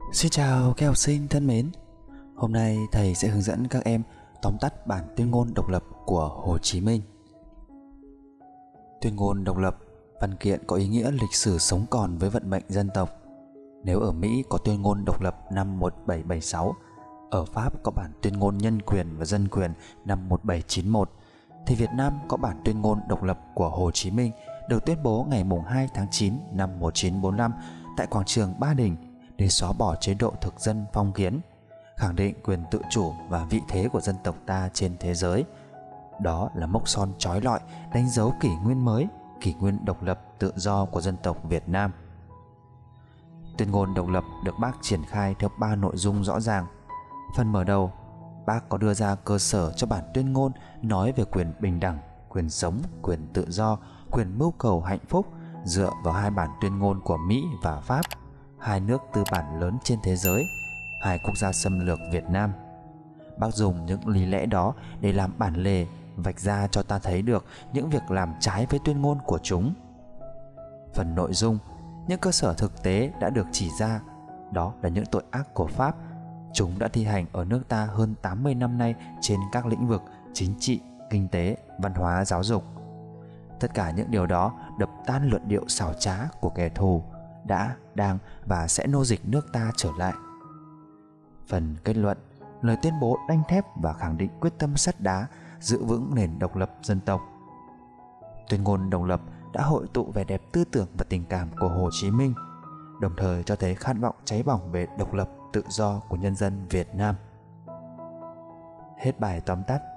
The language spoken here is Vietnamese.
Xin chào các học sinh thân mến. Hôm nay thầy sẽ hướng dẫn các em tóm tắt bản tuyên ngôn độc lập của Hồ Chí Minh. Tuyên ngôn độc lập, văn kiện có ý nghĩa lịch sử sống còn với vận mệnh dân tộc. Nếu ở Mỹ có tuyên ngôn độc lập năm 1776, ở Pháp có bản tuyên ngôn nhân quyền và dân quyền năm 1791, thì Việt Nam có bản tuyên ngôn độc lập của Hồ Chí Minh được tuyên bố ngày 2 tháng 9 năm 1945 tại quảng trường Ba Đình để xóa bỏ chế độ thực dân phong kiến, khẳng định quyền tự chủ và vị thế của dân tộc ta trên thế giới. Đó là mốc son chói lọi đánh dấu kỷ nguyên mới, kỷ nguyên độc lập tự do của dân tộc Việt Nam. Tuyên ngôn độc lập được Bác triển khai theo 3 nội dung rõ ràng. Phần mở đầu, Bác có đưa ra cơ sở cho bản tuyên ngôn nói về quyền bình đẳng, quyền sống, quyền tự do, quyền mưu cầu hạnh phúc dựa vào hai bản tuyên ngôn của Mỹ và Pháp, hai nước tư bản lớn trên thế giới, hai quốc gia xâm lược Việt Nam. Bác dùng những lý lẽ đó để làm bản lề, vạch ra cho ta thấy được những việc làm trái với tuyên ngôn của chúng. Phần nội dung, những cơ sở thực tế đã được chỉ ra, đó là những tội ác của Pháp. Chúng đã thi hành ở nước ta hơn 80 năm nay trên các lĩnh vực chính trị, kinh tế, văn hóa, giáo dục. Tất cả những điều đó đập tan luận điệu xảo trá của kẻ thù đã, đang và sẽ nô dịch nước ta trở lại. Phần kết luận, lời tuyên bố đanh thép và khẳng định quyết tâm sắt đá giữ vững nền độc lập dân tộc. Tuyên ngôn độc lập đã hội tụ vẻ đẹp tư tưởng và tình cảm của Hồ Chí Minh, đồng thời cho thấy khát vọng cháy bỏng về độc lập tự do của nhân dân Việt Nam. Hết bài tóm tắt.